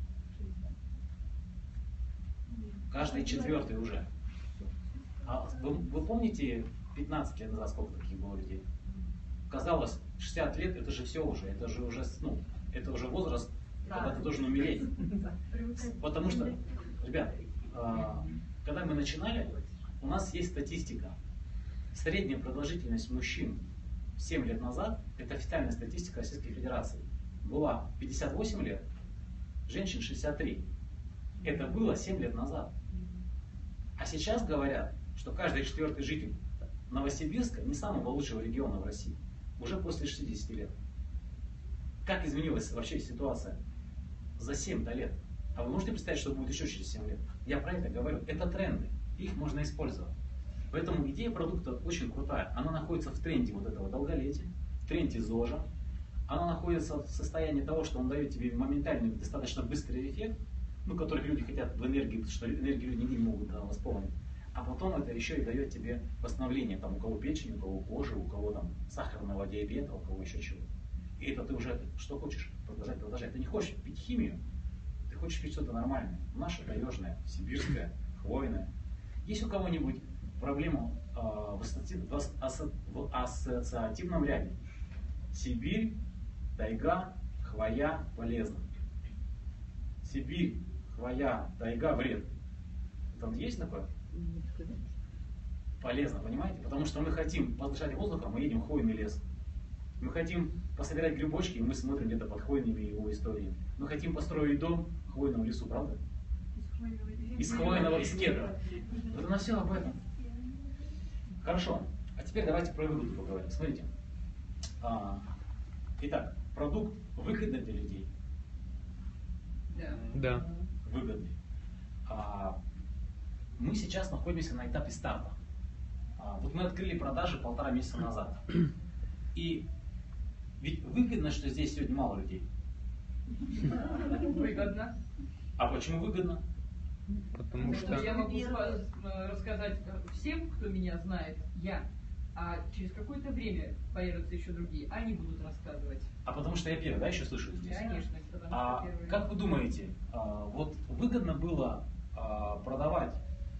S2: Каждый четвертый уже. А вы помните 15 лет назад сколько таких было людей? Казалось, 60 лет это же все уже, это же уже, ну, это уже возраст, когда ты должен умереть. Потому что, ребят, когда мы начинали, у нас есть статистика. Средняя продолжительность мужчин 7 лет назад, это официальная статистика Российской Федерации, была 58 лет, женщин 63. Это было 7 лет назад. А сейчас говорят, что каждый четвертый житель Новосибирска, не самого лучшего региона в России, уже после 60 лет. Как изменилась вообще ситуация за 7 лет? А вы можете представить, что будет еще через 7 лет? Я про это говорю. Это тренды. Их можно использовать. Поэтому идея продукта очень крутая. Она находится в тренде вот этого долголетия, в тренде ЗОЖа. Она находится в состоянии того, что он дает тебе моментальный, достаточно быстрый эффект, ну, которых люди хотят в энергии, потому что энергию люди нигде не могут восполнить. А потом это еще и дает тебе восстановление, там, у кого печень, у кого кожи, у кого там сахарного диабета, у кого еще чего. И это ты уже что хочешь продолжать. Ты не хочешь пить химию, ты хочешь пить что-то нормальное. Наше таежное, сибирское, хвойное. Есть у кого-нибудь проблему в ассоциативном ряде? Сибирь, тайга, хвоя полезно. Сибирь, хвоя, тайга вред. Там есть такое? Полезно, понимаете? Потому что мы хотим подышать воздухом, мы едем в хвойный лес. Мы хотим пособирать грибочки, и мы смотрим где-то под хвойными его историями. Мы хотим построить дом в хвойном лесу, правда? Из хвойного, из кедра. Вот она все об этом. Хорошо. А теперь давайте про выгоду поговорим. Смотрите. Итак, продукт выгодный для людей?
S9: Да.
S2: Выгодный. Мы сейчас находимся на этапе старта. Вот мы открыли продажи 1,5 месяца назад. И ведь выгодно, что здесь сегодня мало людей.
S6: Выгодно.
S2: А почему выгодно?
S9: Потому что...
S6: Я могу рассказать всем, кто меня знает, а через какое-то время появятся еще другие, они будут рассказывать.
S2: А потому что я первый, да, еще слышу здесь?
S6: Конечно, потому что первый.
S2: Как вы думаете, вот выгодно было продавать,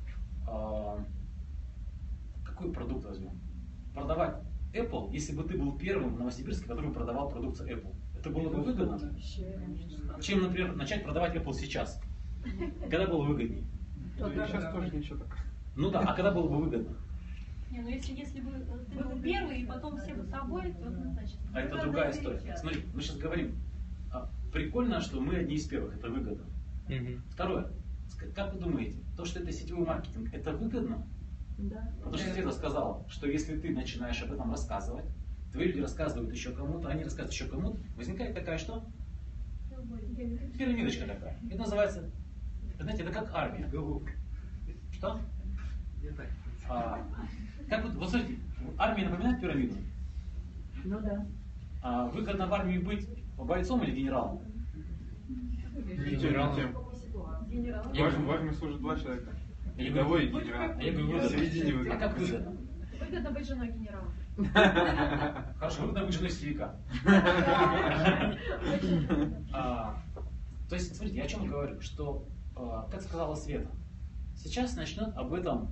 S2: какой продукт возьмем? Продавать Apple, если бы ты был первым в Новосибирске, который продавал продукцию Apple. Это было бы выгодно? Чем, например, начать продавать Apple сейчас? Когда было выгоднее?
S7: Сейчас тоже ничего так.
S2: Ну да, а когда было бы выгодно?
S3: Не, ну если бы ты был первый, и потом все с тобой, то значит...
S2: А это другая история. Смотри, мы сейчас говорим, прикольно, что мы одни из первых, это выгодно. Второе, как вы думаете, то, что это сетевой маркетинг, это выгодно?
S8: Да.
S2: Потому что Света сказала, что если ты начинаешь об этом рассказывать, твои люди рассказывают еще кому-то, они рассказывают еще кому-то, возникает такая что? Пирамидочка такая. Это называется, знаете, это как армия. Что? Как вот смотрите, армия напоминает пирамиду?
S8: Ну да.
S2: Выгодно в армии быть бойцом или генералом?
S7: Генералом. В армии служат 2 человека. Рядовой и генерал.
S2: Я говорю,
S7: В середине выгодно.
S2: А как выгодно?
S5: Выгодно быть женой генерала.
S2: Хорошо, выгодно быть женой сетевика. То есть, смотрите, я о чем говорю, что, как сказала Света, сейчас начнет об этом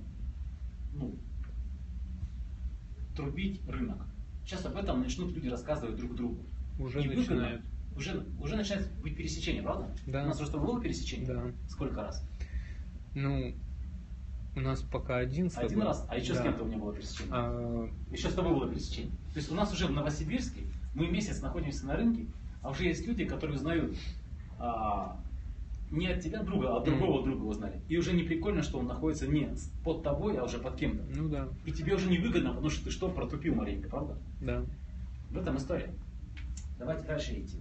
S2: трубить рынок. Сейчас об этом начнут люди рассказывать друг другу.
S9: Уже
S2: И
S9: начинают.
S2: Уже начинает быть пересечение, правда?
S9: Да.
S2: У нас уже было пересечение?
S9: Да.
S2: Сколько раз?
S9: Ну, у нас пока один с тобой.
S2: Один раз, а еще
S9: Да.
S2: с кем-то у меня было пересечение. Еще с тобой было пересечение. То есть у нас уже в Новосибирске, мы месяц находимся на рынке, а уже есть люди, которые узнают не от тебя друга, а от другого друга узнали. И уже не прикольно, что он находится не под тобой, а уже под кем-то.
S9: Ну да.
S2: И тебе уже не выгодно, потому что ты что, протупил маленько, правда?
S9: Да.
S2: В этом история. Давайте дальше идти.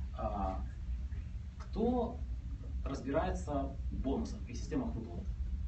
S2: Кто разбирается в бонусах и системах выплат?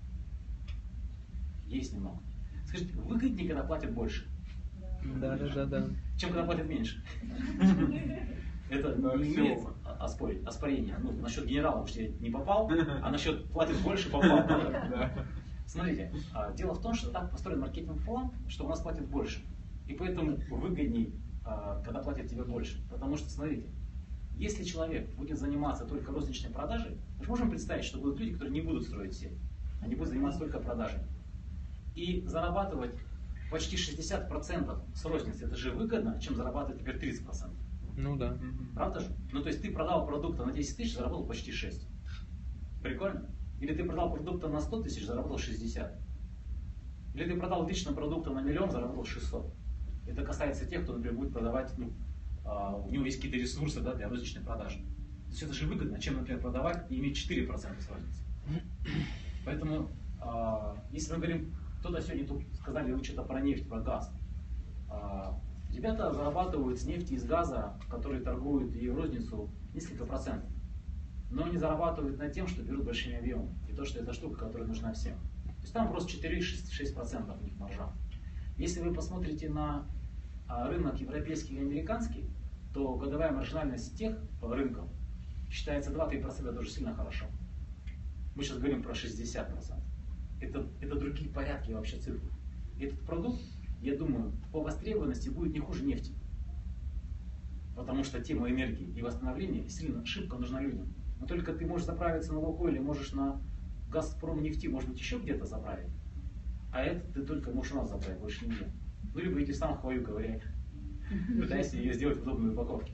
S2: Есть немного. Скажите, выгоднее, когда платят больше,
S9: Да.
S2: чем когда платят меньше? Это не имеет оспорения. Ну, насчет генерала, потому что я не попал, а насчет платит больше попал. Смотрите, дело в том, что так построен маркетинг план, что у нас платят больше. И поэтому выгодней, когда платят тебе больше. Потому что, смотрите, если человек будет заниматься только розничной продажей, мы же можем представить, что будут люди, которые не будут строить сеть. Они будут заниматься только продажей. И зарабатывать почти 60% с розницы, это же выгодно, чем зарабатывать теперь 30%.
S9: Ну да.
S2: Правда же? Ну то есть ты продал продукта на 10 тысяч, заработал почти 6. Прикольно? Или ты продал продукта на 100 тысяч, заработал 60. Или ты продал лично продукта на 1 000 000, заработал 600. Это касается тех, кто, например, будет продавать, у него есть какие-то ресурсы, да, для розничной продажи. То есть это же выгодно, чем, например, продавать и иметь 4% с розницы. Поэтому, если мы говорим, кто-то сегодня тут сказали, вы что-то про нефть, про газ. Ребята зарабатывают с нефти и с газа, которые торгуют и в розницу, несколько процентов. Но они зарабатывают над тем, что берут большими объемами. И то, что это штука, которая нужна всем. То есть там просто 4-6% у них маржа. Если вы посмотрите на рынок европейский и американский, то годовая маржинальность тех рынков считается 2-3%, даже сильно хорошо. Мы сейчас говорим про 60%. Это другие порядки вообще цифр. Этот продукт, я думаю, по востребованности будет не хуже нефти. Потому что тема энергии и восстановления сильно шибко нужна людям. Но только ты можешь заправиться на Лукойле, можешь на Газпром нефти, может быть, еще где-то заправить. А это ты только можешь у нас заправить, больше нигде. Ну, либо иди сам хвою ковыряй, пытаясь ее сделать в удобной упаковке.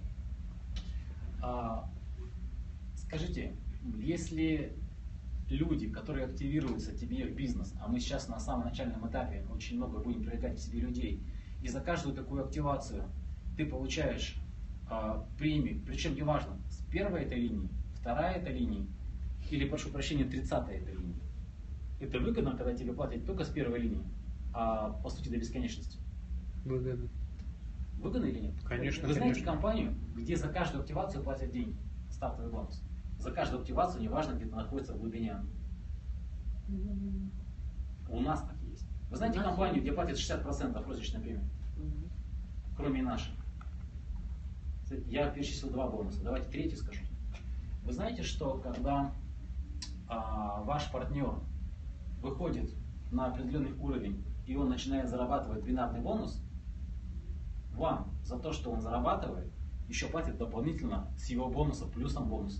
S2: Скажите, если люди, которые активируются тебе в бизнес, а мы сейчас на самом начальном этапе очень много будем привлекать к себе людей, и за каждую такую активацию ты получаешь премию, причем неважно, с первой этой линии, вторая этой линии, или, прошу прощения, 30-я этой линии. Это выгодно, когда тебе платят только с первой линии, а по сути до бесконечности.
S9: Выгодно.
S2: Выгодно или нет?
S9: Конечно,
S2: Вы знаете
S9: конечно.
S2: компанию, где за каждую активацию платят деньги, стартовый бонус? За каждую активацию, неважно, где ты находится в глубине. У нас так есть. Вы знаете компанию, где платят 60% розничной премии? Кроме нашей. Я перечислил 2 бонуса. Давайте третий скажу. Вы знаете, что когда ваш партнер выходит на определенный уровень и он начинает зарабатывать бинарный бонус, вам за то, что он зарабатывает, еще платят дополнительно с его бонуса плюсом бонус.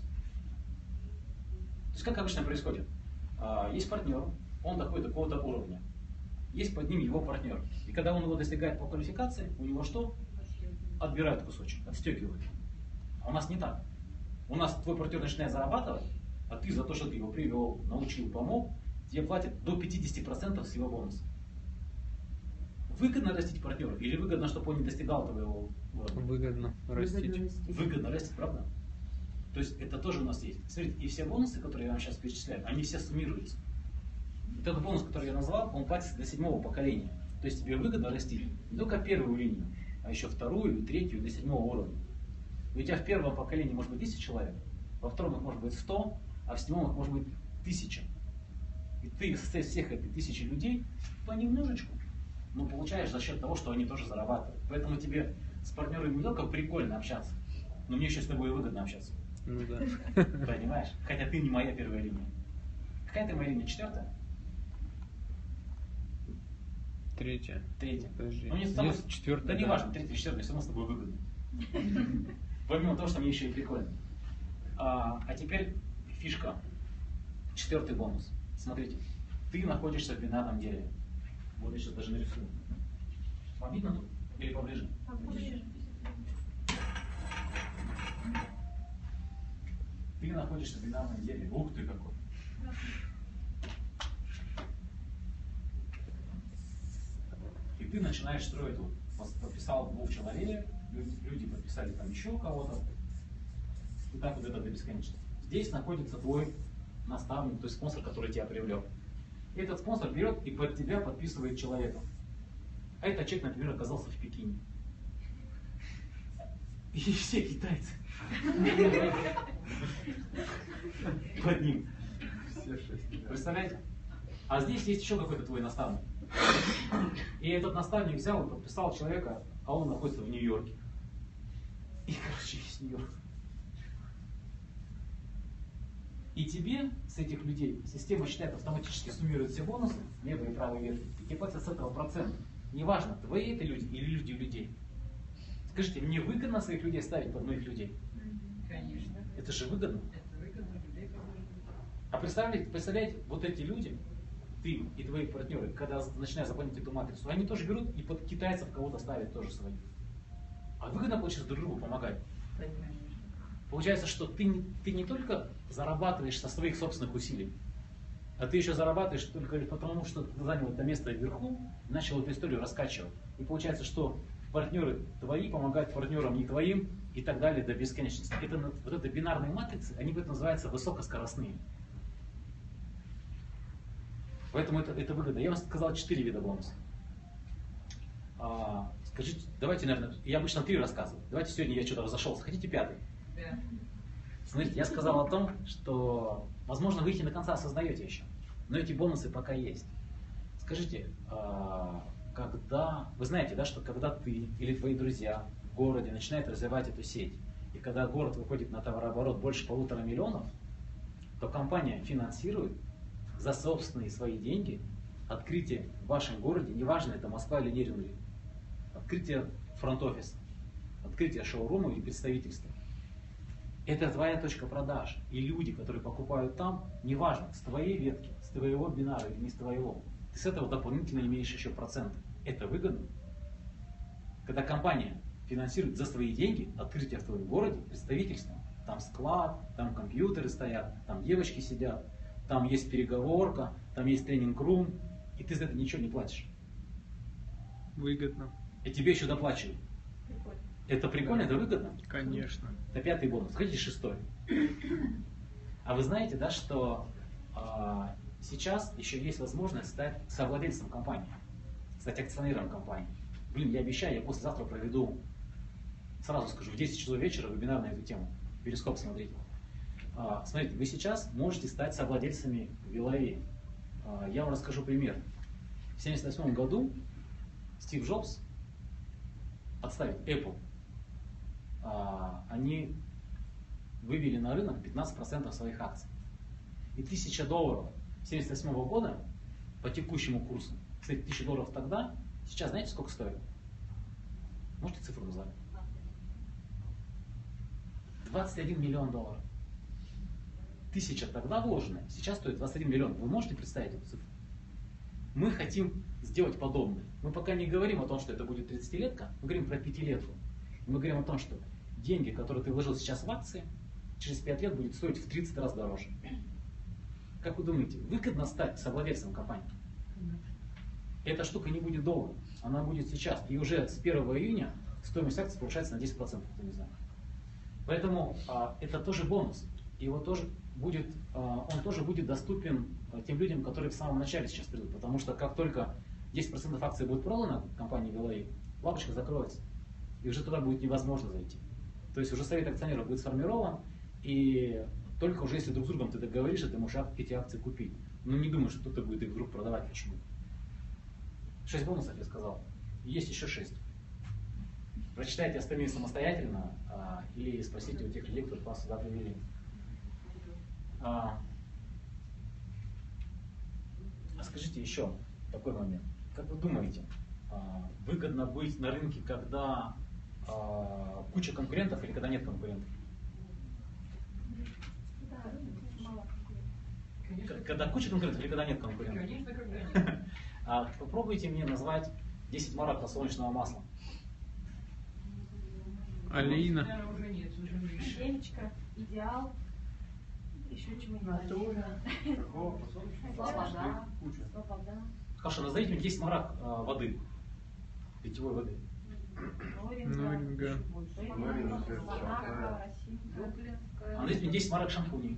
S2: То есть как обычно происходит? Есть партнер, он доходит до какого-то уровня. Есть под ним его партнер. И когда он его достигает по квалификации, у него что? Отбирают кусочек, отстегивают. А у нас не так. У нас твой партнер начинает зарабатывать, а ты за то, что ты его привел, научил, помог, тебе платят до 50% с его бонуса. Выгодно растить партнера или выгодно, чтобы он не достигал твоего уровня?
S9: Выгодно растить.
S2: Выгодно растить, правда? То есть это тоже у нас есть. Смотрите, и все бонусы, которые я вам сейчас перечисляю, они все суммируются. Вот этот бонус, который я назвал, он платится до 7-го поколения. То есть тебе выгодно растить не только первую линию, а еще вторую, третью, до 7-го уровня. И у тебя в первом поколении может быть 10 человек, во втором их может быть 100, а в 7-м их может быть 1000. И ты из всех этих 1000 людей понемножечку, но получаешь за счет того, что они тоже зарабатывают. Поэтому тебе с партнерами не только прикольно общаться, но мне еще с тобой выгодно общаться.
S9: Ну да.
S2: Понимаешь? Хотя ты не моя первая линия. Какая ты моя линия? 4-я?
S9: 3-я.
S2: 3-я.
S9: Подожди.
S2: Ну, мне с тобой...
S9: Есть 4-я.
S2: Да не важно, 3-я, 4-я, все равно с тобой выгодно. Помимо того, что мне еще и прикольно. А теперь фишка. 4-й бонус. Смотрите. Ты находишься в бинарном дереве. Вот я сейчас даже нарисую. Вам видно тут? Или поближе? Ты находишься в бинарном дереве. Ух ты какой. И ты начинаешь строить. Вот, подписал 2 человек, люди подписали там еще кого-то. И так вот это до бесконечности. Здесь находится твой наставник, то есть спонсор, который тебя привлек. И этот спонсор берет и под тебя подписывает человека. А этот человек, например, оказался в Пекине. И все китайцы. Под ним. Представляете? А здесь есть еще какой-то твой наставник. И этот наставник взял и подписал человека, а он находится в Нью-Йорке. И, короче, весь Нью-Йорк. И тебе с этих людей система считает, автоматически суммирует все бонусы, левый и правый верх, и тебе платят с этого процент. Неважно, твои это люди или люди у людей. Скажите, мне выгодно своих людей ставить под моих людей?
S6: Конечно.
S2: Это же выгодно.
S6: Это выгодно людей, которые...
S2: А представляете, вот эти люди, ты и твои партнеры, когда начинают заполнять эту матрицу, они тоже берут и под китайцев кого-то ставят тоже своих. А выгодно получается друг другу помогать. Получается, что ты не только зарабатываешь со своих собственных усилий, а ты еще зарабатываешь только потому, что ты занял это место вверху и начал эту историю раскачивать. И получается, что партнеры твои помогают партнерам не твоим и так далее до бесконечности. Вот это бинарные матрицы, они называются высокоскоростные. Поэтому это выгодно. Я вам сказал 4 вида бонусов. Скажите, давайте, наверное, я обычно 3 рассказываю. Давайте сегодня я что-то разошелся. Хотите 5-й?
S6: Да.
S2: Смотрите, я сказал о том, что, возможно, вы их не до конца осознаете еще, но эти бонусы пока есть. Скажите, когда, вы знаете, да, что когда ты или твои друзья в городе начинают развивать эту сеть, и когда город выходит на товарооборот больше 1,5 миллиона, то компания финансирует за собственные свои деньги открытие в вашем городе, неважно, это Москва или Нерюнгри, открытие фронт-офиса, открытие шоурума или представительства. Это твоя точка продаж. И люди, которые покупают там, неважно, с твоей ветки, с твоего бинара или не с твоего, ты с этого дополнительно имеешь еще процент. Это выгодно. Когда компания финансирует за свои деньги открытие в твоем городе, представительство, там склад, там компьютеры стоят, там девочки сидят, там есть переговорка, там есть тренинг-рум, и ты за это ничего не платишь.
S9: Выгодно.
S2: И тебе еще доплачивают. Это прикольно, это выгодно?
S9: Конечно.
S2: Это 5-й бонус. Хотите 6-й? А вы знаете, да, что сейчас еще есть возможность стать совладельцем компании, стать акционером компании. Блин, я обещаю, я послезавтра проведу, сразу скажу, в 10 часов вечера вебинар на эту тему. Перископ смотрите. Смотрите, вы сейчас можете стать совладельцами Вилави. Я вам расскажу пример. В 1978 году Стив Джобс отставить Apple. Они вывели на рынок 15% своих акций. И $1000 1978 года по текущему курсу, кстати, $1000 тогда, сейчас знаете, сколько стоит? Можете цифру назвать? $21 миллион. 1000 тогда вложенное, сейчас стоит 21 миллион. Вы можете представить эту цифру? Мы хотим сделать подобное. Мы пока не говорим о том, что это будет 30-летка, мы говорим про 5-летку. Мы говорим о том, что деньги, которые ты вложил сейчас в акции, через 5 лет будет стоить в 30 раз дороже. Как вы думаете, выгодно стать совладельцем компании? Эта штука не будет долго, она будет сейчас. И уже с 1 июня стоимость акций повышается на 10%, кто не знает. Поэтому это тоже бонус. Его тоже будет, он тоже будет доступен тем людям, которые в самом начале сейчас придут. Потому что как только 10% акций будет продано компании Вилави, лавочка закроется. И уже туда будет невозможно зайти. То есть уже совет акционеров будет сформирован, и только уже если друг с другом ты договоришься, ты можешь эти акции купить. Но не думаю, что кто-то будет их вдруг продавать. Почему? 6 бонусов я сказал. Есть еще 6. Прочитайте остальные самостоятельно или спросите у тех людей, кто вас сюда привели. Скажите еще такой момент. Как вы думаете, выгодно быть на рынке, когда куча конкурентов или когда нет конкурентов? Когда куча конкурентов или когда нет конкурентов?
S6: Конечно, когда нет.
S2: Попробуйте мне назвать 10 марок подсолнечного масла.
S9: Алина.
S6: Наверное, уже нет, уже меньше.
S5: Семечка, идеал, еще чего-нибудь. Слобода. Слобода.
S2: Хорошо, назовите мне 10 марок воды, питьевой воды.
S9: Норинга.
S2: А назовите мне 10 марок шампуней.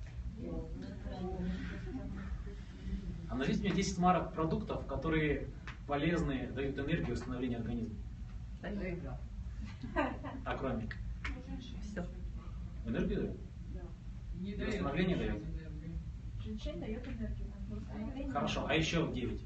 S2: А назовите мне 10 марок продуктов, которые полезны, дают энергию восстановления организма. А кроме?
S8: Все.
S2: Энергию дают?
S6: Не
S2: Восстановление дает?
S5: Женщина дает энергию.
S2: Хорошо, а еще в 9.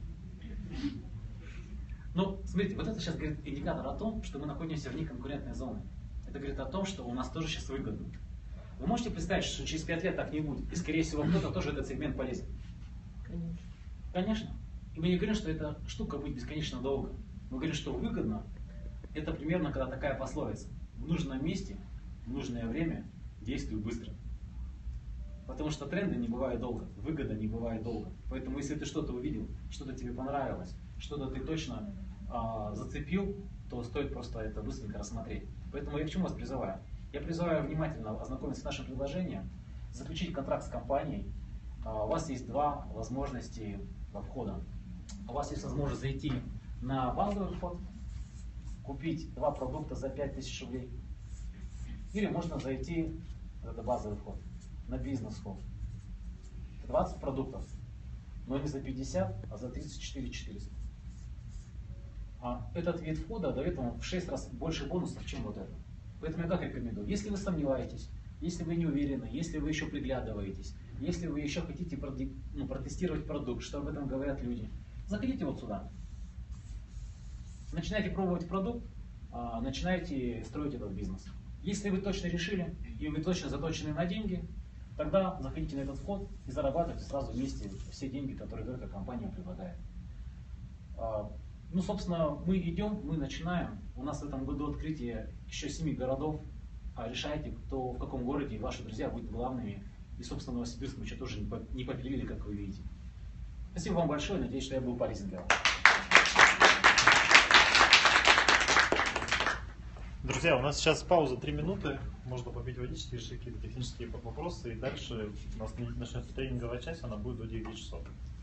S2: Ну, смотрите, вот это сейчас говорит индикатор о том, что мы находимся вне конкурентной зоны. Это говорит о том, что у нас тоже сейчас выгодно. Вы можете представить, что через 5 лет так не будет, и скорее всего кто-то тоже этот сегмент полезет?
S8: Конечно.
S2: Конечно. И мы не говорим, что эта штука будет бесконечно долго. Мы говорим, что выгодно, это примерно когда такая пословица. В нужном месте, в нужное время действуй быстро. Потому что тренды не бывают долго, выгода не бывает долго. Поэтому если ты что-то увидел, что-то тебе понравилось, что-то ты точно зацепил, то стоит просто это быстренько рассмотреть. Поэтому я к чему вас призываю? Я призываю внимательно ознакомиться с нашим предложением, заключить контракт с компанией. У вас есть два возможности входа. У вас есть возможность зайти на базовый вход, купить два продукта за 5000 рублей. Или можно зайти, это базовый вход, на бизнес-вход. 20 продуктов, но не за 50, а за 34 400. Этот вид входа дает вам в 6 раз больше бонусов, чем вот это. Поэтому я как рекомендую, если вы сомневаетесь, если вы не уверены, если вы еще приглядываетесь, если вы еще хотите протестировать продукт, что об этом говорят люди, заходите вот сюда. Начинайте пробовать продукт, начинайте строить этот бизнес. Если вы точно решили и вы точно заточены на деньги, тогда заходите на этот вход и зарабатывайте сразу вместе все деньги, которые только компания предлагает. Ну, собственно, мы идем, мы начинаем. У нас в этом году открытие еще 7 городов. Решайте, кто в каком городе ваши друзья будут главными. И, собственно, Новосибирск мы еще тоже не попилили, как вы видите. Спасибо вам большое. Надеюсь, что я был полезен для вас.
S1: Друзья, у нас сейчас пауза 3 минуты. Можно попить водички, решить какие-то технические вопросы. И дальше у нас начнется тренинговая часть, она будет до 9 часов.